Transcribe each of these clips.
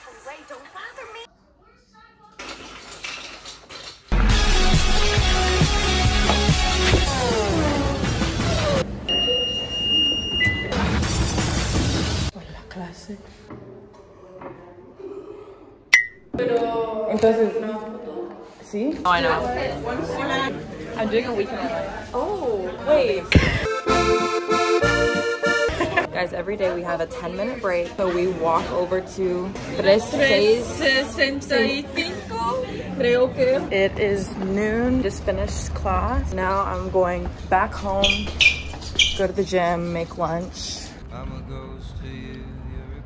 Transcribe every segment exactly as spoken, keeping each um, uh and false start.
away, don't bother me. Hola, clase. Entonces, ¿sí? Oh, I know. I'm doing a weekend at life. Oh, wait. Guys, every day we have a ten minute break, so we walk over to tres sesenta y cinco. Creo que. It is noon, just finished class. Now I'm going back home, go to the gym, make lunch. I'm a ghost to you, you're a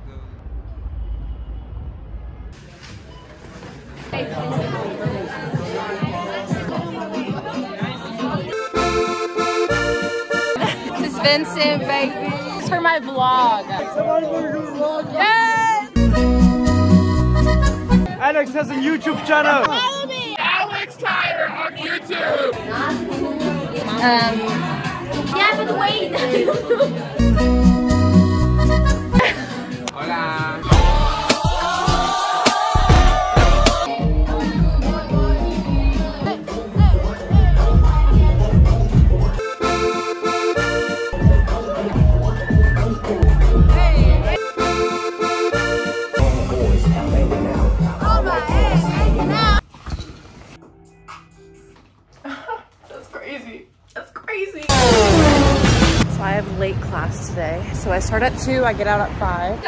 ghost. This is Vincent, baby. It's for my vlog. Yes! Alex has a YouTube channel. Follow me! Alex Tyler on YouTube! Um, yeah, but wait. Hola! So I have late class today. So I start at two, I get out at five.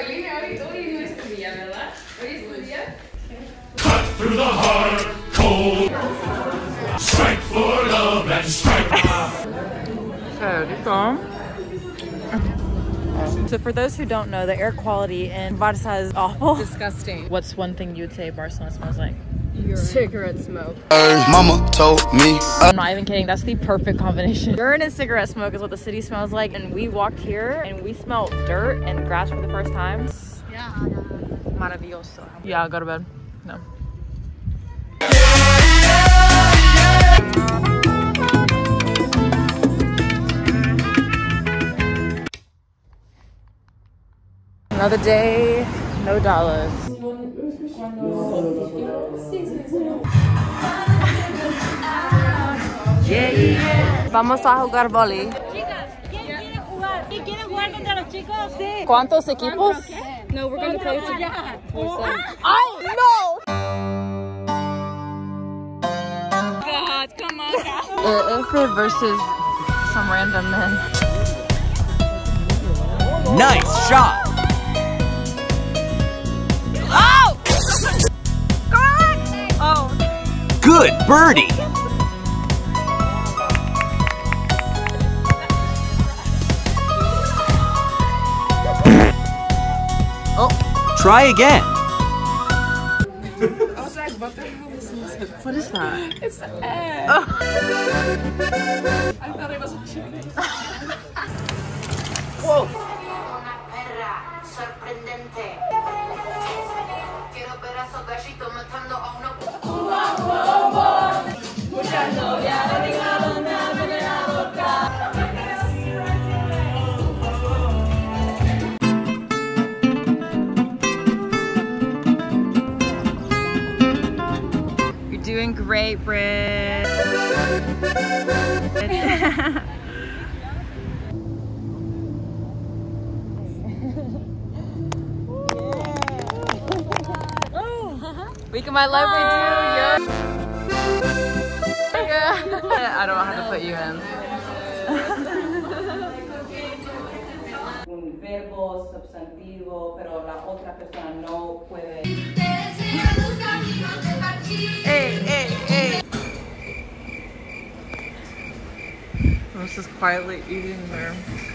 Cut through the heart, cold. Strike for love and strike. So for those who don't know, the air quality in Barca is awful. Disgusting. What's one thing you'd say Barcelona smells like? Cigarette smoke. Mama told me. I'm not even kidding, that's the perfect combination. Urine and cigarette smoke is what the city smells like, and we walked here and we smelled dirt and grass for the first time. Yeah. Maravilloso. Yeah, I'll go to bed. No. Another day, no dollars. Yeah, yeah. Vamos a jugar vóley. Chicas, ¿quién quiere jugar? ¿Quién quiere jugar contra los chicos? Sí. ¿Cuántos equipos? No, we're gonna play together. I know. God, come on, guys. F versus some random men. Nice shot. Oh! God! Oh. Good birdie. Oh. Try again. I was like, what the hell is this? What is that? It's an egg. Oh. I thought it was a chicken. Whoa. You're doing great, Britt. Week of my life with you. Yeah. I don't know how to put you in. Un verbo, substantivo, pero la otra persona no puede. Hey, hey, hey. I was just quietly eating there.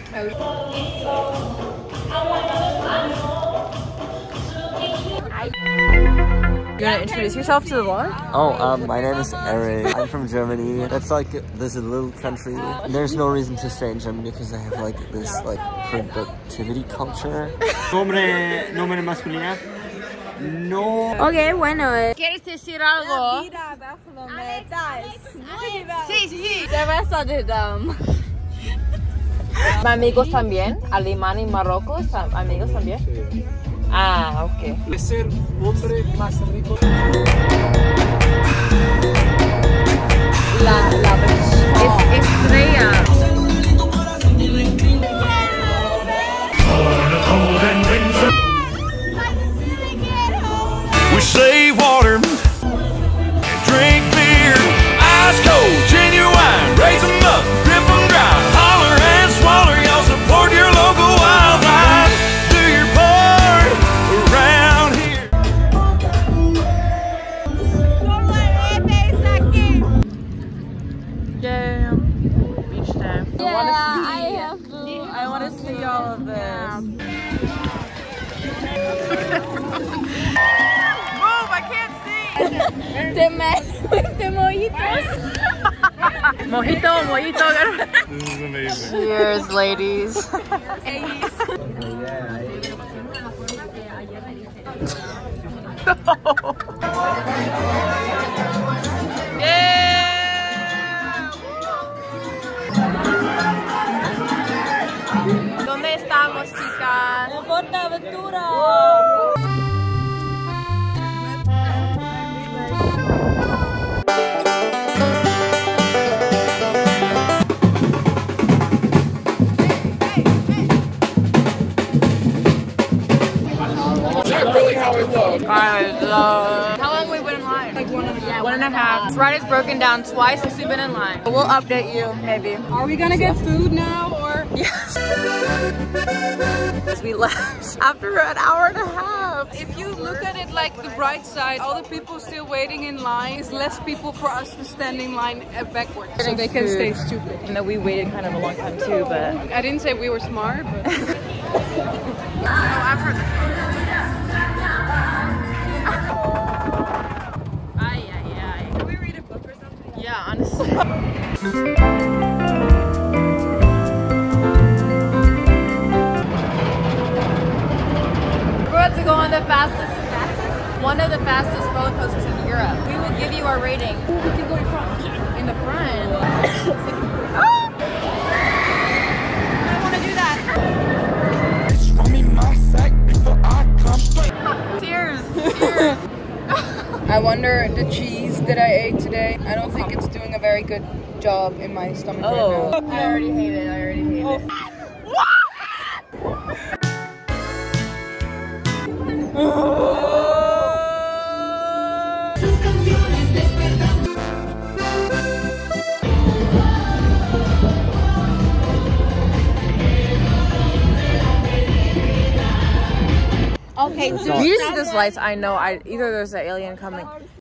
You want to introduce yourself to the vlog? Oh, um, my name is Eric. I'm from Germany. That's like, this is a little country. There's no reason to stay in Germany because they have like this like productivity culture. Nombre, nombre masculina. No. Ok, bueno. Eh. ¿Quieres decir algo? Mira, Barcelona. Sí, sí, sí. Cerveza de dam. Amigos también, Alemania y Marruecos, amigos también. Ah, okay. Ser hombre más rico. La, la es, estrella. We save water and drink beer. Ice cold, genuine, raise them up, grip them dry. Holler and swaller, y'all support your local wildlife. Do your part around here. Yeah, beach time. Yeah, I wanna see, I have to. I want to see all of this. Move, I can't see. The man with the mojitos. Mojito, mojito. This is amazing. Cheers, ladies. ¿Dónde estamos, chicas? En Portaventura. Guys, uh, how long have we been in line? Like one and a half. One and a half. This ride is broken down twice since we've been in line. We'll update you, maybe. Are we gonna get food now or? Yes. We left after an hour and a half. If you look at it like the bright side, all the people still waiting in line is less people for us to stand in line backwards, so they can stay stupid. I know we waited kind of a long time too, but I didn't say we were smart, but no, I've heard that. Ay, ay, ay. can we read a book or something? Yeah, honestly. We're about to go on the fastest, fastest, one of the fastest roller coasters in Europe. We will give you our rating. We can go in front. In the front. I want to do that. Cheers. Cheers. I wonder the cheese that I ate today. I don't think it's doing a very good job in my stomach Oh. right now. I already hate it. I already hate it. Okay, You see this lights? I know. I either there's an alien coming.